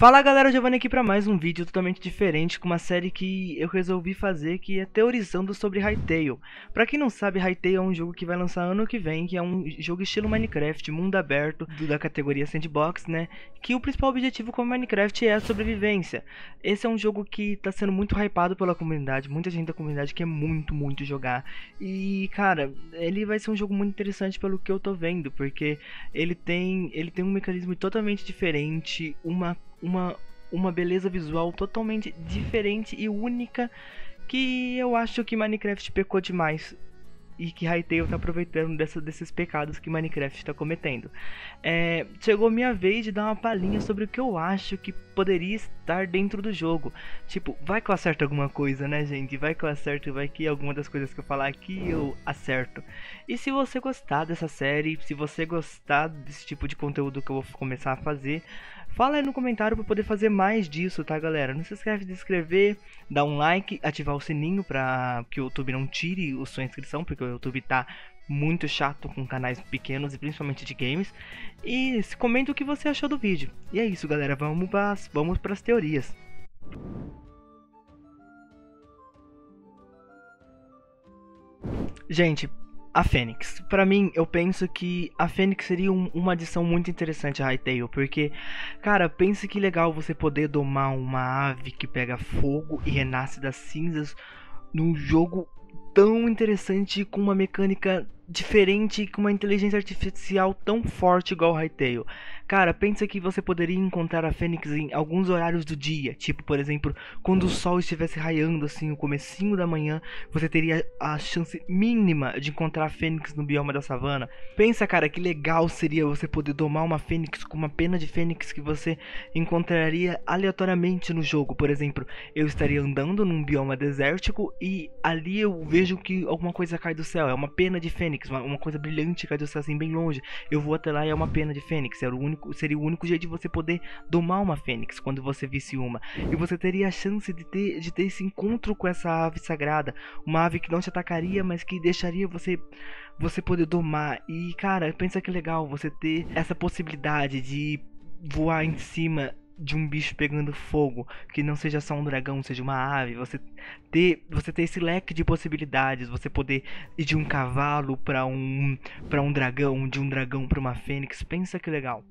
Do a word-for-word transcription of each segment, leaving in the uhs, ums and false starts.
Fala galera, Giovanni aqui pra mais um vídeo totalmente diferente com uma série que eu resolvi fazer, que é teorizando sobre Hytale. Pra quem não sabe, Hytale é um jogo que vai lançar ano que vem, que é um jogo estilo Minecraft, mundo aberto, da categoria Sandbox, né? Que o principal objetivo com Minecraft é a sobrevivência. Esse é um jogo que tá sendo muito hypado pela comunidade, muita gente da comunidade quer muito, muito jogar. E cara, ele vai ser um jogo muito interessante pelo que eu tô vendo, porque ele tem, ele tem um mecanismo totalmente diferente, uma Uma, uma beleza visual totalmente diferente e única, que eu acho que Minecraft pecou demais e que Hytale tá aproveitando dessa, desses pecados que Minecraft tá cometendo. É, chegou minha vez de dar uma palhinha sobre o que eu acho que poderia estar dentro do jogo. Tipo, vai que eu acerto alguma coisa, né, gente? Vai que eu acerto, vai que alguma das coisas que eu falar aqui eu acerto. E se você gostar dessa série, se você gostar desse tipo de conteúdo que eu vou começar a fazer, fala aí no comentário para poder fazer mais disso, tá, galera? Não se esquece de se inscrever, dar um like, ativar o sininho para que o YouTube não tire a sua inscrição, porque o YouTube tá muito chato com canais pequenos e principalmente de games. E comenta o que você achou do vídeo. E é isso, galera, vamos para vamos as teorias. Gente, a Fênix. Pra mim, eu penso que a Fênix seria um, uma adição muito interessante a Hytale, porque, cara, pense que legal você poder domar uma ave que pega fogo e renasce das cinzas num jogo tão interessante, com uma mecânica diferente, com uma inteligência artificial tão forte igual Hytale. Cara, pensa que você poderia encontrar a Fênix em alguns horários do dia, tipo, por exemplo, quando o sol estivesse raiando assim, o comecinho da manhã, você teria a chance mínima de encontrar a Fênix no bioma da savana. Pensa, cara, que legal seria você poder domar uma Fênix com uma pena de Fênix que você encontraria aleatoriamente no jogo. Por exemplo, eu estaria andando num bioma desértico e ali eu vejo que alguma coisa cai do céu, é uma pena de Fênix, uma, uma coisa brilhante cai do céu assim bem longe. Eu vou até lá e é uma pena de Fênix. Era o único, seria o único jeito de você poder domar uma Fênix quando você visse uma. E você teria a chance de ter, de ter esse encontro com essa ave sagrada, uma ave que não te atacaria, mas que deixaria você você poder domar. E cara, pensa que legal você ter essa possibilidade de voar em cima de um bicho pegando fogo, que não seja só um dragão, seja uma ave. Você ter, você ter esse leque de possibilidades, você poder ir de um cavalo para um para um dragão, de um dragão para uma fênix. Pensa que legal.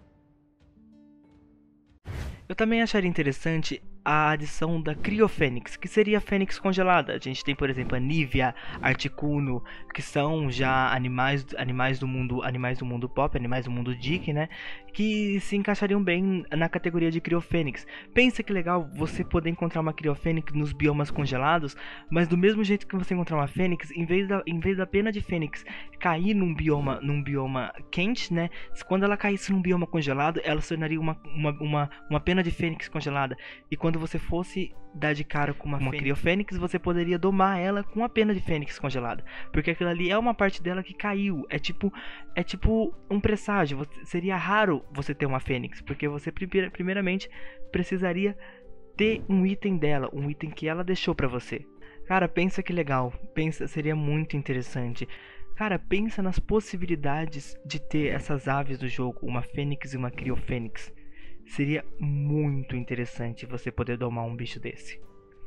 Eu também acharia interessante a adição da Criofênix, que seria a fênix congelada. A gente tem, por exemplo, a Nívea, Articuno, que são já animais, animais do mundo, animais do mundo pop, animais do mundo Dick, né? Que se encaixariam bem na categoria de Criofênix. Pensa que legal você poder encontrar uma Criofênix nos biomas congelados, mas do mesmo jeito que você encontrar uma fênix, em vez da, em vez da pena de fênix cair num bioma, num bioma quente, né? Quando ela caísse num bioma congelado, ela se tornaria uma, uma, uma, uma pena de fênix congelada. E quando você fosse dar de cara com uma, uma criofênix, você poderia domar ela com a pena de fênix congelada, porque aquilo ali é uma parte dela que caiu. É tipo, é tipo um presságio. Você, seria raro você ter uma fênix, porque você primeiramente precisaria ter um item dela, um item que ela deixou pra você. Cara, pensa que legal, pensa, seria muito interessante. Cara, pensa nas possibilidades de ter essas aves do jogo, uma fênix e uma criofênix. Seria muito interessante você poder domar um bicho desse.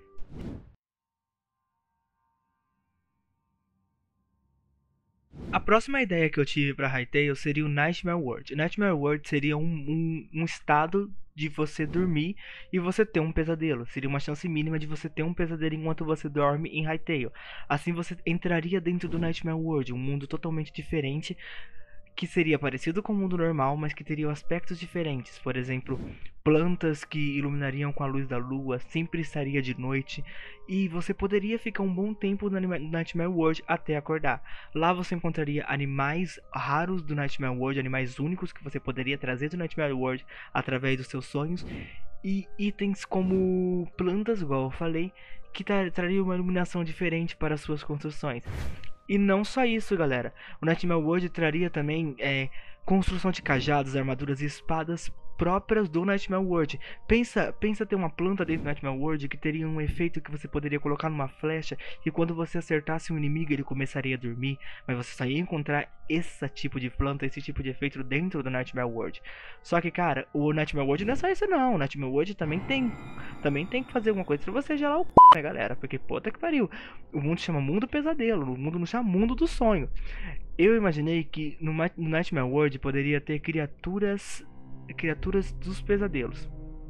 A próxima ideia que eu tive para Hytale seria o Nightmare World. Nightmare World seria um, um, um estado de você dormir e você ter um pesadelo. Seria uma chance mínima de você ter um pesadelo enquanto você dorme em Hytale. Assim você entraria dentro do Nightmare World, um mundo totalmente diferente, que seria parecido com o mundo normal, mas que teria aspectos diferentes. Por exemplo, plantas que iluminariam com a luz da lua, sempre estaria de noite, e você poderia ficar um bom tempo no Nightmare World até acordar. Lá você encontraria animais raros do Nightmare World, animais únicos que você poderia trazer do Nightmare World através dos seus sonhos, e itens como plantas, igual eu falei, que tra trariam uma iluminação diferente para as suas construções. E não só isso, galera. O Nightmare World traria também é, construção de cajados, armaduras e espadas próprias do Nightmare World. Pensa, pensa ter uma planta dentro do Nightmare World que teria um efeito que você poderia colocar numa flecha e quando você acertasse um inimigo ele começaria a dormir, mas você só ia encontrar esse tipo de planta, esse tipo de efeito dentro do Nightmare World. Só que, cara, o Nightmare World não é só isso não, o Nightmare World também tem, também tem que fazer alguma coisa pra você gelar o c, né, galera? Porque puta que pariu, o mundo chama Mundo Pesadelo, o mundo não chama Mundo do Sonho. Eu imaginei que no Nightmare World poderia ter criaturas criaturas dos pesadelos.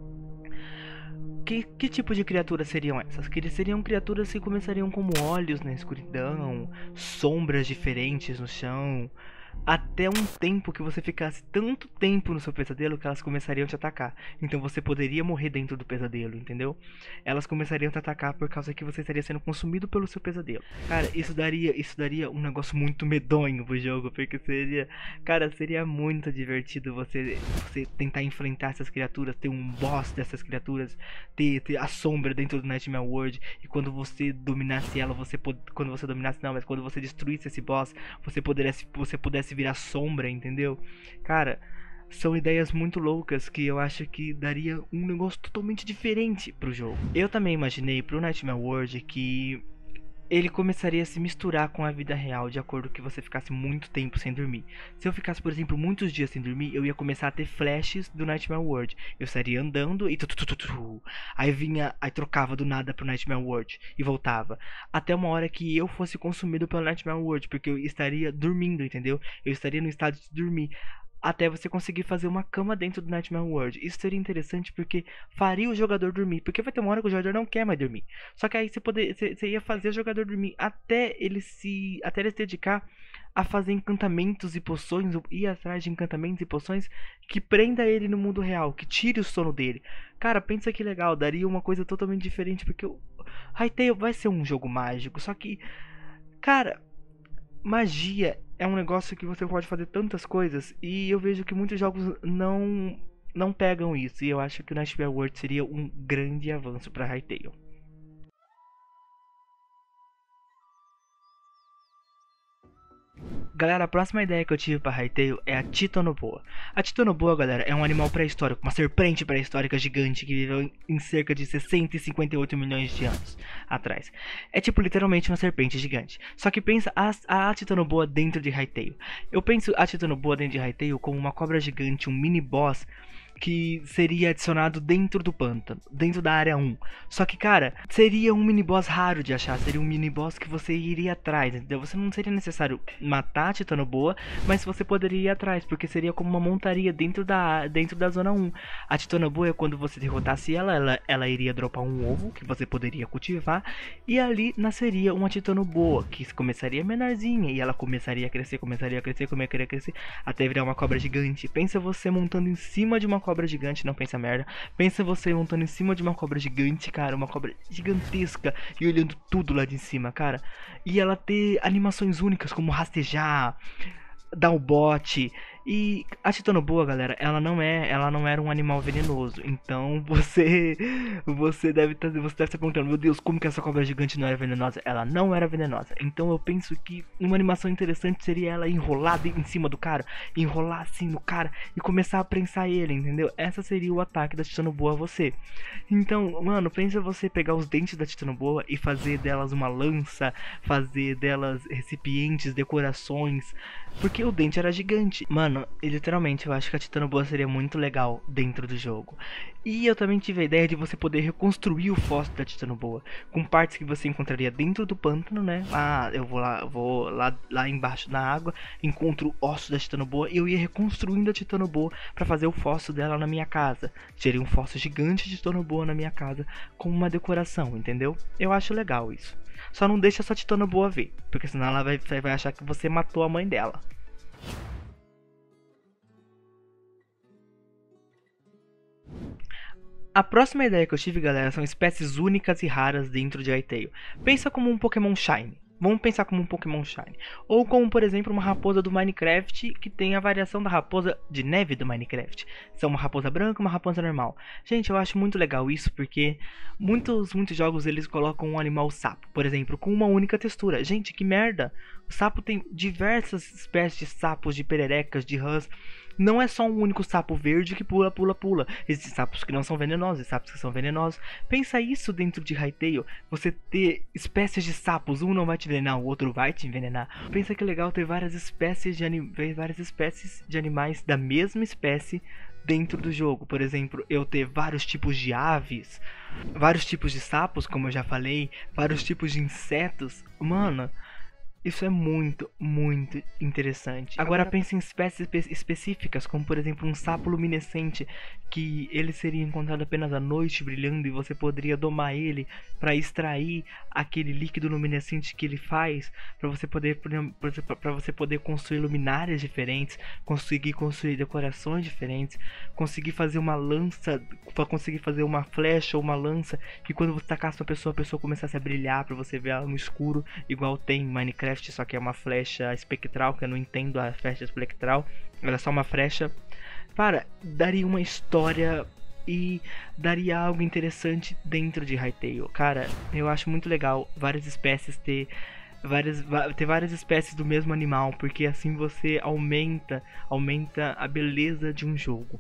Que, que tipo de criaturas seriam essas? Que seriam criaturas que começariam como olhos na escuridão, sombras diferentes no chão, até um tempo que você ficasse tanto tempo no seu pesadelo que elas começariam a te atacar. Então você poderia morrer dentro do pesadelo, entendeu? Elas começariam a te atacar por causa que você estaria sendo consumido pelo seu pesadelo. Cara, isso daria, isso daria um negócio muito medonho pro jogo, porque seria, cara, seria muito divertido você, você tentar enfrentar essas criaturas, ter um boss dessas criaturas, ter, ter a sombra dentro do Nightmare World, e quando você dominasse ela, você pod... quando você dominasse não, mas quando você destruísse esse boss, você pudesse, você pudesse virar sombra, entendeu? Cara, são ideias muito loucas que eu acho que daria um negócio totalmente diferente pro jogo. Eu também imaginei pro Nightmare World que ele começaria a se misturar com a vida real de acordo com que você ficasse muito tempo sem dormir. Se eu ficasse, por exemplo, muitos dias sem dormir, eu ia começar a ter flashes do Nightmare World. Eu estaria andando e tu, tu, tu, tu, tu. Aí vinha, aí trocava do nada pro Nightmare World e voltava. Até uma hora que eu fosse consumido pelo Nightmare World, porque eu estaria dormindo, entendeu? Eu estaria no estado de dormir. Até você conseguir fazer uma cama dentro do Nightmare World. Isso seria interessante porque faria o jogador dormir. Porque vai ter uma hora que o jogador não quer mais dormir. Só que aí você, poder, você, você ia fazer o jogador dormir até ele se. Até ele se dedicar a fazer encantamentos e poções. Ir atrás de encantamentos e poções que prenda ele no mundo real. Que tire o sono dele. Cara, pensa que legal. Daria uma coisa totalmente diferente. Porque o Hytale vai ser um jogo mágico. Só que, cara, magia é um negócio que você pode fazer tantas coisas e eu vejo que muitos jogos não não pegam isso, e eu acho que o Nightmare World seria um grande avanço para Hytale. Galera, a próxima ideia que eu tive para Hytale é a Titanoboa. A Titanoboa, galera, é um animal pré-histórico, uma serpente pré-histórica gigante que viveu em cerca de sessenta e cinquenta e oito milhões de anos atrás. É tipo literalmente uma serpente gigante. Só que pensa a, a Titanoboa dentro de Hytale. Eu penso a Titanoboa dentro de Hytale como uma cobra gigante, um mini boss que seria adicionado dentro do pântano, dentro da área um. Só que, cara, seria um mini boss raro de achar, seria um mini boss que você iria atrás, entendeu? Você não seria necessário matar a Titanoboa, mas você poderia ir atrás, porque seria como uma montaria dentro da, dentro da zona um. A Titanoboa, quando você derrotasse ela, ela, ela iria dropar um ovo que você poderia cultivar, e ali nasceria uma Titanoboa, que começaria menorzinha, e ela começaria a crescer, começaria a crescer, começaria a crescer, até virar uma cobra gigante. Pensa você montando em cima de uma cobra cobra gigante, não pensa merda. Pensa você montando em cima de uma cobra gigante, cara, uma cobra gigantesca e olhando tudo lá de cima, cara. E ela ter animações únicas como rastejar, dar o bote. E a Titanoboa, galera, ela não é, ela não era um animal venenoso. Então você você deve estar, você deve estar perguntando, meu Deus, como que essa cobra gigante não era venenosa? Ela não era venenosa. Então eu penso que uma animação interessante seria ela enrolada em cima do cara, enrolar assim no cara e começar a prensar ele, entendeu? Essa seria o ataque da Titanoboa a você. Então, mano, pensa você pegar os dentes da Titanoboa e fazer delas uma lança, fazer delas recipientes, decorações, porque o dente era gigante. Mano, e literalmente eu acho que a Titanoboa seria muito legal dentro do jogo. E eu também tive a ideia de você poder reconstruir o fóssil da Titanoboa com partes que você encontraria dentro do pântano, né? Ah, eu vou lá, vou lá, lá embaixo na água, encontro ossos da Titanoboa e eu ia reconstruindo a Titanoboa para fazer o fóssil dela na minha casa. Teria um fóssil gigante de Titanoboa na minha casa com uma decoração, entendeu? Eu acho legal isso. Só não deixa essa Titanoboa ver, porque senão ela vai, vai achar que você matou a mãe dela. A próxima ideia que eu tive, galera, são espécies únicas e raras dentro de Hytale. Pensa como um Pokémon Shiny. Vamos pensar como um Pokémon Shiny. Ou como, por exemplo, uma raposa do Minecraft que tem a variação da raposa de neve do Minecraft. São uma raposa branca e uma raposa normal. Gente, eu acho muito legal isso porque muitos, muitos jogos eles colocam um animal sapo, por exemplo, com uma única textura. Gente, que merda! O sapo tem diversas espécies de sapos, de pererecas, de rãs. não é só um único sapo verde que pula, pula, pula. Existem sapos que não são venenosos e sapos que são venenosos. Pensa isso dentro de Hytale. Você ter espécies de sapos, um não vai te envenenar, o outro vai te envenenar. Pensa que legal ter várias espécies de, anim... várias espécies de animais da mesma espécie dentro do jogo. Por exemplo, eu ter vários tipos de aves, vários tipos de sapos, como eu já falei, vários tipos de insetos. Mano, isso é muito, muito interessante. Agora pense em espécies espe específicas, como por exemplo um sapo luminescente, que ele seria encontrado apenas à noite brilhando e você poderia domar ele para extrair aquele líquido luminescente que ele faz, para você poder para você poder construir luminárias diferentes, conseguir construir decorações diferentes, conseguir fazer uma lança, conseguir fazer uma flecha ou uma lança que quando você tacasse uma pessoa, a pessoa começasse a brilhar para você ver ela no escuro, igual tem em Minecraft. Só que é uma flecha espectral, que eu não entendo a flecha espectral, ela é só uma flecha. Cara, daria uma história e daria algo interessante dentro de Hytale. Cara, eu acho muito legal várias espécies ter várias, ter várias espécies do mesmo animal, porque assim você aumenta, aumenta a beleza de um jogo.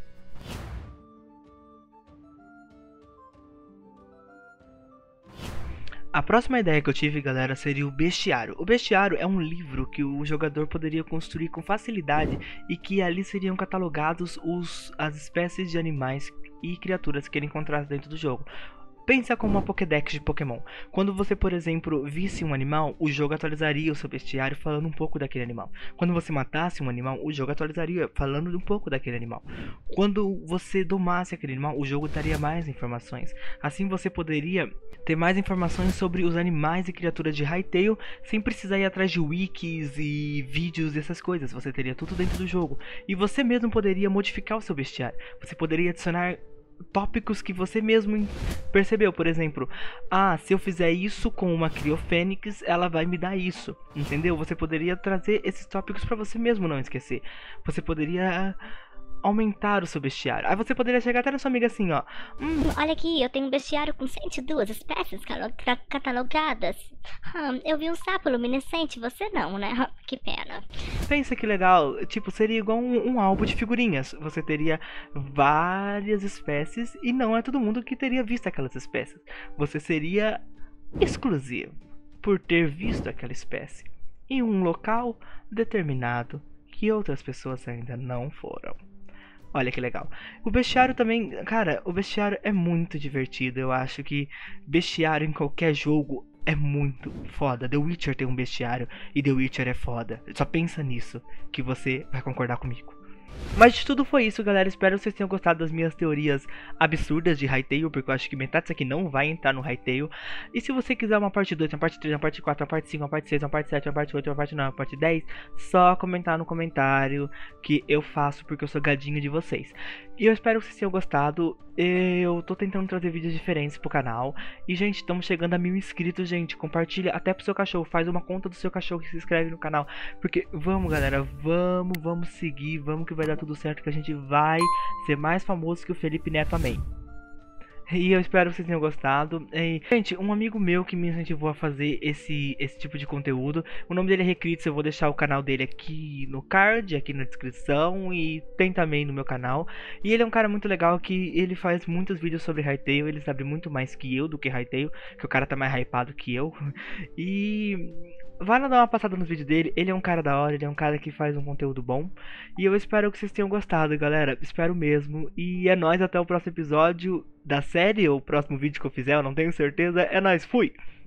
A próxima ideia que eu tive, galera, seria o bestiário. O bestiário é um livro que o jogador poderia construir com facilidade e que ali seriam catalogados os, as espécies de animais e criaturas que ele encontrasse dentro do jogo. Pensa como uma Pokédex de Pokémon. Quando você, por exemplo, visse um animal, o jogo atualizaria o seu bestiário falando um pouco daquele animal. Quando você matasse um animal, o jogo atualizaria falando um pouco daquele animal. Quando você domasse aquele animal, o jogo daria mais informações. Assim você poderia ter mais informações sobre os animais e criaturas de Hytale sem precisar ir atrás de wikis e vídeos e essas coisas. Você teria tudo dentro do jogo. E você mesmo poderia modificar o seu bestiário. Você poderia adicionar tópicos que você mesmo percebeu. Por exemplo, ah, se eu fizer isso com uma Criofênix, ela vai me dar isso, entendeu? Você poderia trazer esses tópicos para você mesmo não esquecer. Você poderia aumentar o seu bestiário. Aí você poderia chegar até na sua amiga assim, ó. Hum, olha aqui, eu tenho um bestiário com cento e duas espécies catalogadas. Hum, eu vi um sapo luminescente, você não, né? Que pena. Pensa que legal, tipo, seria igual um, um álbum de figurinhas. Você teria várias espécies e não é todo mundo que teria visto aquelas espécies. Você seria exclusivo por ter visto aquela espécie em um local determinado que outras pessoas ainda não foram. Olha que legal. O bestiário também, cara, o bestiário é muito divertido. Eu acho que bestiário em qualquer jogo é muito foda. The Witcher tem um bestiário e The Witcher é foda. Só pensa nisso que você vai concordar comigo. Mas de tudo foi isso, galera. Espero que vocês tenham gostado das minhas teorias absurdas de Hytale, porque eu acho que metade disso aqui não vai entrar no Hytale. E se você quiser uma parte dois, uma parte três, uma parte quatro, uma parte cinco, uma parte seis, uma parte sete, uma parte oito, uma parte nove, uma parte dez, só comentar no comentário que eu faço, porque eu sou gadinho de vocês. E eu espero que vocês tenham gostado. Eu tô tentando trazer vídeos diferentes pro canal. E, gente, estamos chegando a mil inscritos, gente. Compartilha até pro seu cachorro. Faz uma conta do seu cachorro que se inscreve no canal. Porque, vamos, galera, vamos, vamos seguir. Vamos que vai dar tudo certo, que a gente vai ser mais famoso que o Felipe Neto, amém. E eu espero que vocês tenham gostado. E, gente, um amigo meu que me incentivou a fazer esse, esse tipo de conteúdo. O nome dele é Recritz. Eu vou deixar o canal dele aqui no card, aqui na descrição. E tem também no meu canal. E ele é um cara muito legal que ele faz muitos vídeos sobre Hytale. Ele sabe muito mais que eu do que Hytale. Que o cara tá mais hypado que eu. E vai lá dar uma passada nos vídeos dele. Ele é um cara da hora, ele é um cara que faz um conteúdo bom. E eu espero que vocês tenham gostado, galera. Espero mesmo. E é nóis, até o próximo episódio da série, ou o próximo vídeo que eu fizer, eu não tenho certeza. É nóis, fui!